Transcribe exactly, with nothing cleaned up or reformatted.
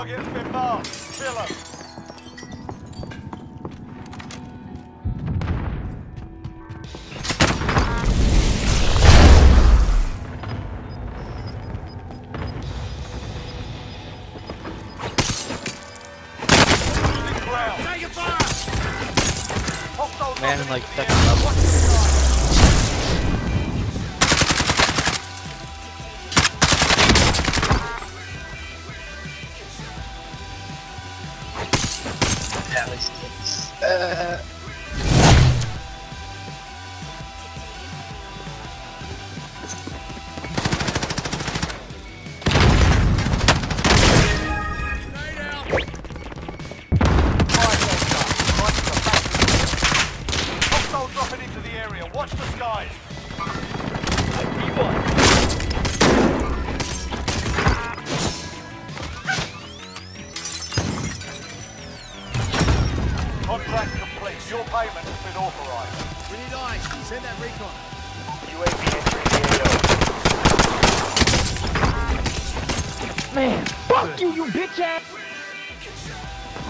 Target's been marked. Kill 'em. Man in like second level. At least it's, uh... Dropping into the area. Watch the skies. Contract complete. Your payment has been authorized. We need eyes. Send that recon. U A V entering the A O. Man, fuck you, you bitch ass!